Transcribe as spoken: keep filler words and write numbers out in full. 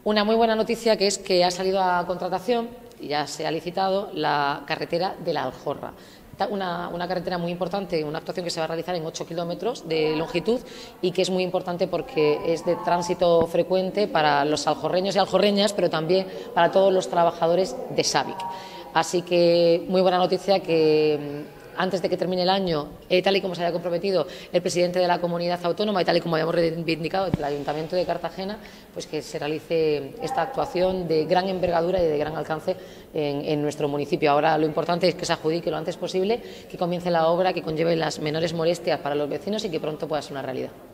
Una muy buena noticia, que es que ha salido a contratación y ya se ha licitado la carretera de la Aljorra. Una, una carretera muy importante, una actuación que se va a realizar en ocho kilómetros de longitud y que es muy importante porque es de tránsito frecuente para los aljorreños y aljorreñas, pero también para todos los trabajadores de SABIC. Así que muy buena noticia que antes de que termine el año, eh, tal y como se había comprometido el presidente de la comunidad autónoma y tal y como habíamos reivindicado el Ayuntamiento de Cartagena, pues que se realice esta actuación de gran envergadura y de gran alcance en, en nuestro municipio. Ahora lo importante es que se adjudique lo antes posible, que comience la obra, que conlleve las menores molestias para los vecinos y que pronto pueda ser una realidad.